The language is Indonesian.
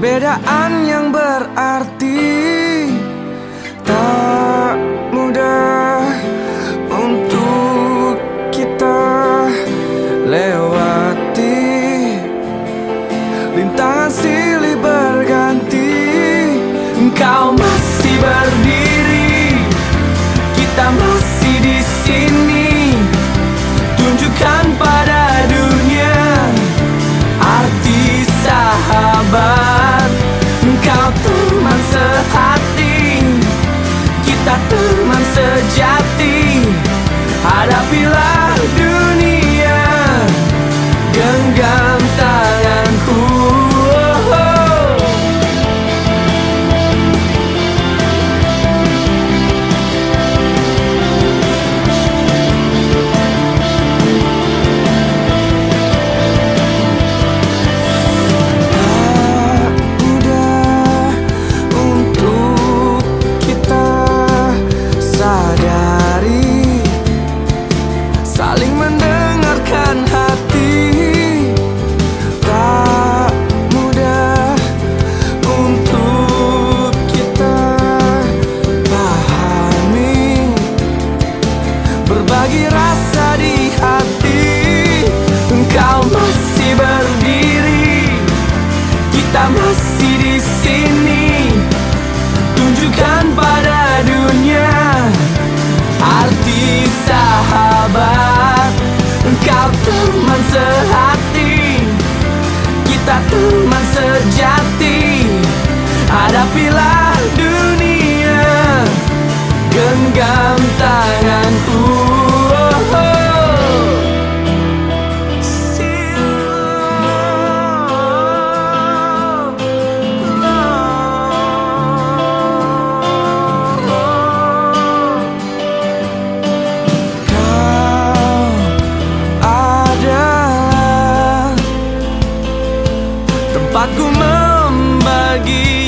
Perbedaan yang berarti tak mudah untuk kita lewati. Rintangan silih berganti, engkau masih berdiri, kita masih di sini. Tunjukkan pada dunia arti sahabat. Engkau teman sehati, kita teman sejati. Hadapilah dunia, genggam tanganku. Saling mendengarkan hati, tak mudah untuk kita pahami. Berbagi rasa di hati, engkau masih berdiri, kita masih di sini. Tunjukkan pada dunia arti sahabat. Engkau teman sehati, kita teman sejati. Hadapilah dunia, genggam tanganku. Aku membagi